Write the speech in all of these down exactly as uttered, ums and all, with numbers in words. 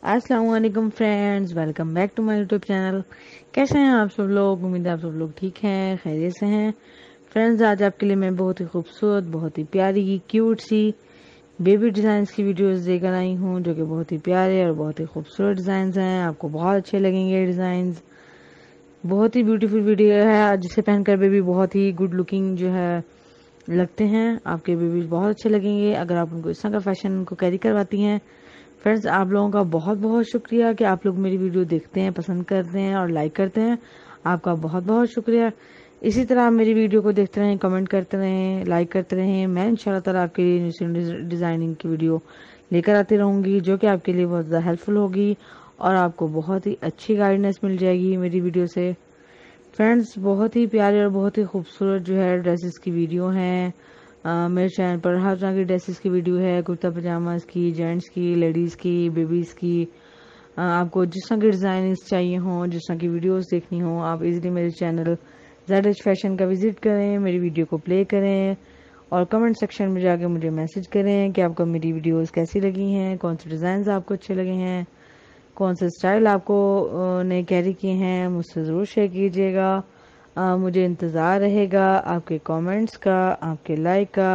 अस्सलाम वालेकुम friends, welcome back to my YouTube channel. कैसे हैं आप सब लोग? उम्मीद है आप सब लोग ठीक हैं, खैरियत से हैं। फ्रेंड्स, आज आपके लिए मैं बहुत ही खूबसूरत, बहुत ही प्यारी, क्यूट सी बेबी डिज़ाइंस की वीडियोस लेकर आई हूं, जो कि बहुत ही प्यारे और बहुत ही खूबसूरत डिज़ाइंस हैं। आपको बहुत अच्छे लगेंगे डिज़ाइंस। बहुत ही ब्यूटीफुल वीडियो है, जिसे पहनकर बेबी बहुत ही गुड लुकिंग जो है लगते हैं। आपके बेबी बहुत अच्छे लगेंगे अगर आप उनको इस तरह का फैशन उनको कैरी करवाती हैं। फ्रेंड्स, आप लोगों का बहुत बहुत शुक्रिया कि आप लोग मेरी वीडियो देखते हैं, पसंद करते हैं और लाइक करते हैं। आपका बहुत बहुत शुक्रिया। इसी तरह आप मेरी वीडियो को देखते रहें, कमेंट करते रहें, लाइक करते रहें। मैं इंशाल्लाह ताला आपके लिए डिज़ाइनिंग की वीडियो लेकर आती रहूँगी, जो कि आपके लिए बहुत ज़्यादा हेल्पफुल होगी और आपको बहुत ही अच्छी गाइडेंस मिल जाएगी मेरी वीडियो से। फ्रेंड्स, बहुत ही प्यारे और बहुत ही खूबसूरत जो है ड्रेसेस की वीडियो हैं। Uh, मेरे चैनल पर हर तरह की ड्रेसेस की वीडियो है, कुर्ता पजामास की, जेंट्स की, लेडीज़ की, बेबीज़ की। uh, आपको जिस तरह की डिज़ाइन चाहिए हो, जिस तरह की वीडियोस देखनी हो, आप इजीली मेरे चैनल ज़ेड एच फैशन का विज़िट करें, मेरी वीडियो को प्ले करें और कमेंट सेक्शन में जाके मुझे मैसेज करें कि आपको मेरी वीडियोस कैसी लगी हैं, कौन से डिज़ाइन आपको अच्छे लगे हैं, कौन से स्टाइल आपको ने कैरी किए हैं। मुझसे ज़रूर शेयर कीजिएगा। आ, मुझे इंतज़ार रहेगा आपके कमेंट्स का, आपके लाइक का।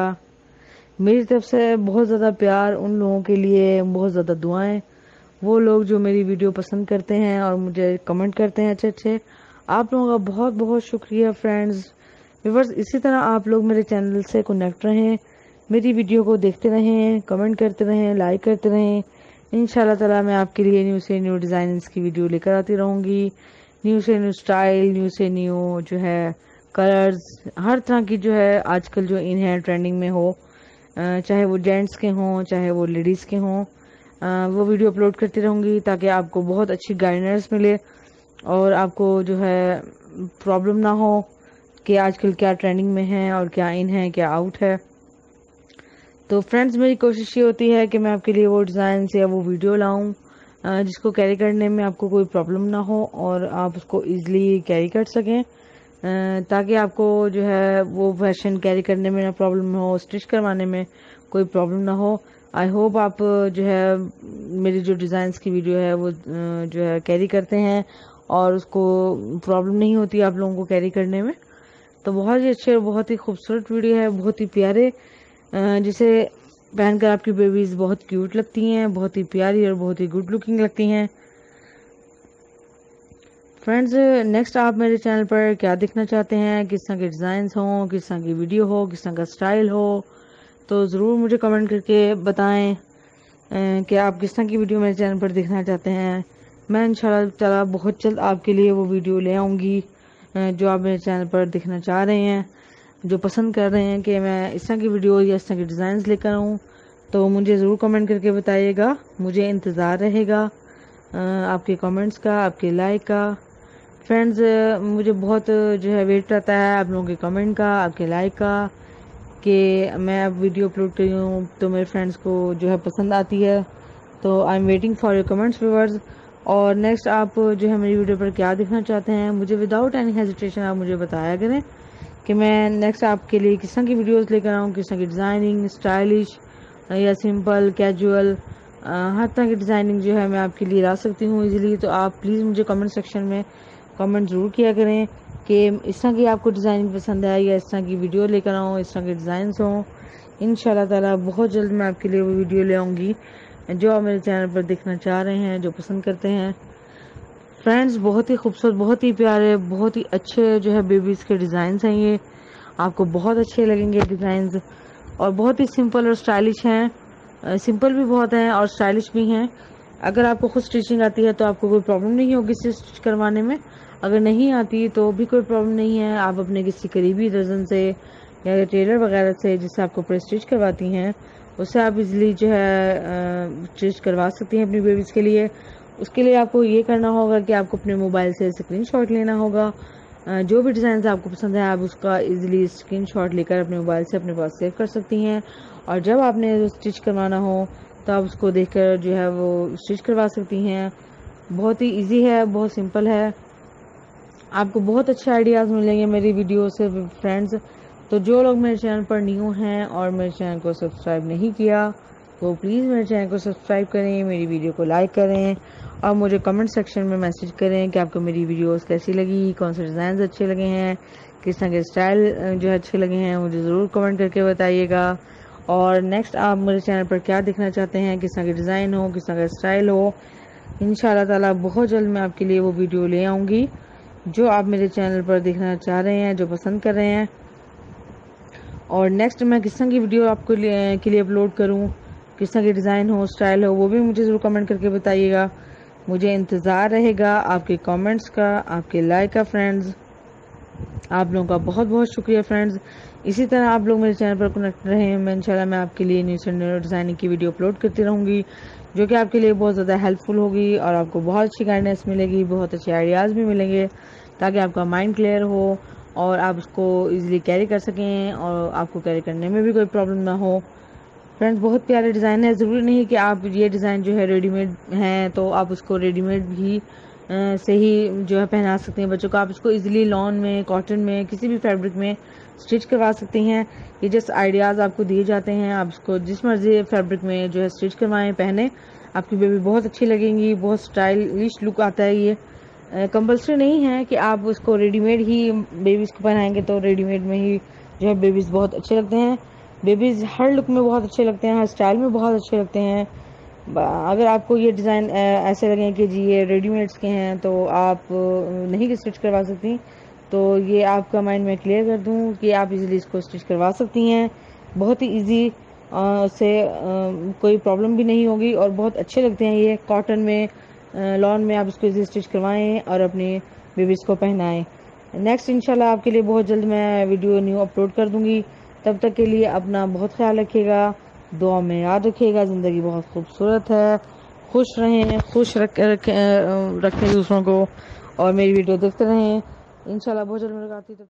मेरी तरफ से बहुत ज़्यादा प्यार उन लोगों के लिए, बहुत ज़्यादा दुआएं वो लोग जो मेरी वीडियो पसंद करते हैं और मुझे कमेंट करते हैं अच्छे अच्छे। आप लोगों का बहुत बहुत शुक्रिया फ्रेंड्स। व्यूअर्स, इसी तरह आप लोग मेरे चैनल से कनेक्ट रहें, मेरी वीडियो को देखते रहें, कमेंट करते रहें, लाइक करते रहें। इंशाल्लाह ताला मैं आपके लिए न्यू से न्यू डिज़ाइंस की वीडियो लेकर आती रहूँगी। न्यू से न्यू स्टाइल, न्यू से न्यू जो है कलर्स, हर तरह की जो है आजकल जो इन है ट्रेंडिंग में हो, चाहे वो जेंट्स के हों चाहे वो लेडीज़ के हों, वो वीडियो अपलोड करती रहूँगी ताकि आपको बहुत अच्छी गाइडेंस मिले और आपको जो है प्रॉब्लम ना हो कि आजकल क्या ट्रेंडिंग में है और क्या इन है क्या आउट है। तो फ्रेंड्स, मेरी कोशिश ये होती है कि मैं आपके लिए वो डिज़ाइन या वो वीडियो लाऊं जिसको कैरी करने में आपको कोई प्रॉब्लम ना हो और आप उसको इजीली कैरी कर सकें, ताकि आपको जो है वो फैशन कैरी करने में ना प्रॉब्लम हो, स्टिच करवाने में कोई प्रॉब्लम ना हो। आई होप आप जो है मेरी जो डिज़ाइंस की वीडियो है वो जो है कैरी करते हैं और उसको प्रॉब्लम नहीं होती आप लोगों को कैरी करने में। तो बहुत ही अच्छे, बहुत ही खूबसूरत वीडियो है, बहुत ही प्यारे, जिसे पहनकर आपकी बेबीज बहुत क्यूट लगती हैं, बहुत ही प्यारी और बहुत ही गुड लुकिंग लगती हैं। फ्रेंड्स, नेक्स्ट आप मेरे चैनल पर क्या देखना चाहते हैं, किस तरह के डिज़ाइंस हों, किस तरह की वीडियो हो, किस तरह का स्टाइल हो, तो ज़रूर मुझे कमेंट करके बताएं कि आप किस तरह की वीडियो मेरे चैनल पर देखना चाहते हैं। मैं इंशाल्लाह ताला बहुत जल्द आपके लिए वो वीडियो ले आऊँगी जो आप मेरे चैनल पर देखना चाह रहे हैं, जो पसंद कर रहे हैं कि मैं इस तरह की वीडियो या इस तरह के डिज़ाइंस लेकर आऊँ, तो मुझे ज़रूर कमेंट करके बताइएगा। मुझे इंतज़ार रहेगा आपके कमेंट्स का, आपके लाइक का। फ्रेंड्स, मुझे बहुत जो है वेट रहता है आप लोगों के कमेंट का, आपके लाइक का, कि मैं अब वीडियो अपलोड करी हूँ तो मेरे फ्रेंड्स को जो है पसंद आती है। तो I am waiting for your comments viewers. और नेक्स्ट आप जो है मेरी वीडियो पर क्या देखना चाहते हैं, मुझे विदाउट एनी हेजिटेशन आप मुझे बताया करें कि मैं नेक्स्ट आपके लिए किस तरह की वीडियोस लेकर आऊँ, किस तरह की डिज़ाइनिंग, स्टाइलिश या सिंपल, कैजुअल, हर तरह की डिज़ाइनिंग जो है मैं आपके लिए ला सकती हूँ इजीली। तो आप प्लीज़ मुझे कमेंट सेक्शन में कमेंट ज़रूर किया करें कि इस तरह की आपको डिज़ाइनिंग पसंद है या इस तरह की वीडियो लेकर आऊँ, इस तरह के डिज़ाइंस हों। इंशाल्लाह ताला बहुत जल्द मैं आपके लिए वो वीडियो ले आऊँगी जो आप मेरे चैनल पर देखना चाह रहे हैं, जो पसंद करते हैं। फ्रेंड्स, बहुत ही खूबसूरत, बहुत ही प्यारे, बहुत ही अच्छे जो है बेबीज़ के डिज़ाइंस हैं। ये आपको बहुत अच्छे लगेंगे डिज़ाइंस और बहुत ही सिंपल और स्टाइलिश हैं। सिंपल भी बहुत हैं और स्टाइलिश भी हैं। अगर आपको खुद स्टिचिंग आती है तो आपको कोई प्रॉब्लम नहीं होगी इसे स्टिच करवाने में। अगर नहीं आती तो भी कोई प्रॉब्लम नहीं है, आप अपने किसी करीबी दर्जन से या टेलर वगैरह से जिससे आपको प्रेस स्टिच करवाती हैं, उससे आप इजीली जो है स्टिच करवा सकती हैं अपनी बेबीज़ के लिए। उसके लिए आपको ये करना होगा कि आपको अपने मोबाइल से स्क्रीनशॉट लेना होगा। जो भी डिज़ाइन आपको पसंद है आप उसका इजीली स्क्रीनशॉट लेकर अपने मोबाइल से अपने पास सेव कर सकती हैं और जब आपने स्टिच करवाना हो तो आप उसको देखकर जो है वो स्टिच करवा सकती हैं। बहुत ही इजी है, बहुत सिंपल है। आपको बहुत अच्छे आइडियाज़ मिलेंगे मेरी वीडियो से फ्रेंड्स। तो जो लोग मेरे चैनल पर न्यू हैं और मेरे चैनल को सब्सक्राइब नहीं किया تو پلیز میرے چینل کو سبسکرائب کریں، میری ویڈیو کو لائک کریں اور مجھے کمنٹ سیکشن میں میسج کریں کہ آپ کو میری ویڈیوز کیسی لگی، کون سے ڈیزائنز اچھے لگے ہیں، کس طرح کے اسٹائل جو ہے اچھے لگے ہیں، مجھے ضرور کمنٹ کر کے بتائیے گا۔ اور نیکسٹ آپ میرے چینل پر کیا دیکھنا چاہتے ہیں، کس طرح کے ڈیزائن ہو، کس طرح کا اسٹائل ہو، انشاءاللہ تعالیٰ بہت جلد میں آپ کے لیے وہ ویڈیو لے آؤں گی جو آپ میرے چینل پر دیکھنا چاہ رہے ہیں، جو پسند کر رہے ہیں۔ اور نیکسٹ میں کس طرح کی ویڈیو آپ کے لیے اپلوڈ کروں، کس طرح کی ڈیزائن ہو، اسٹائل ہو، وہ بھی مجھے ضرور کمنٹ کر کے بتائیے گا۔ مجھے انتظار رہے گا آپ کے کامنٹس کا، آپ کے لائک کا فرینڈز۔ آپ لوگوں کا بہت بہت شکریہ فرینڈز۔ اسی طرح آپ لوگ میرے چینل پر کنیکٹ رہیں، میں انشاءاللہ میں آپ کے لیے نیو سینڈر ڈیزائننگ کی ویڈیو اپلوڈ کرتی رہوں گی جو کہ آپ کے لیے بہت زیادہ ہیلپ فل ہوگی اور آپ کو بہت اچھی گائیڈنس ملے گی، بہت اچھے آئیڈیاز بھی ملیں گے تاکہ آپ کا مائنڈ کلیئر ہو اور آپ اس کو ایزیلی کیری کر سکیں اور آپ کو کیری کرنے میں بھی کوئی پرابلم نہ ہو۔ فرینڈز بہت پیارے ڈیزائن ہے، ضروری نہیں کہ آپ یہ ڈیزائن جو ہے ریڈی میڈ ہیں تو آپ اس کو ریڈی میڈ بھی سے ہی جو ہے پہنا سکتے ہیں بچوں کو، آپ اس کو ایزیلی لان میں، کاٹن میں، کسی بھی فیبرک میں اسٹچ کروا سکتے ہیں۔ یہ جس آئیڈیاز آپ کو دیے جاتے ہیں، آپ اس کو جس مرضی فیبرک میں جو ہے اسٹچ کروائیں، پہنے، آپ کی بیبی بہت اچھی لگیں گی، بہت اسٹائلش لک آتا ہے۔ یہ کمپلسری نہیں ہے کہ آپ اس کو ریڈی میڈ ہی بیبیز کو پہنائیں گے تو ریڈی میڈ میں ہی جو ہے بیبیز بہت اچھے لگتے ہیں۔ بیبیز ہر لک میں بہت اچھے لگتے ہیں، ہر اسٹائل میں بہت اچھے لگتے ہیں۔ اگر آپ کو یہ ڈیزائن ایسے لگیں کہ جی یہ ریڈی میڈس کے ہیں تو آپ نہیں اسٹچ کروا سکتی، تو یہ آپ کا مائنڈ میں کلیئر کر دوں کہ آپ ایزیلی اس کو اسٹچ کروا سکتی ہیں، بہت ہی ایزی سے، کوئی پرابلم بھی نہیں ہوگی اور بہت اچھے لگتے ہیں۔ یہ کاٹن میں، لان میں آپ اس کو ایزی اسٹچ کروائیں اور اپنی بیبیز کو پہنائیں۔ نیکسٹ انشاءاللہ آپ کے لیے بہت جلد میں ویڈیو نیو اپلوڈ کر دوں گی، تب تک کے لیے اپنا بہت خیال رکھیے گا، دعا میں یاد رکھیے گا۔ زندگی بہت خوبصورت ہے، خوش رہیں، خوش رکھیں دوسروں کو اور میری ویڈیو دیکھتے رہیں۔ انشاءاللہ بہت جلد ملاقات ہوتی ہے۔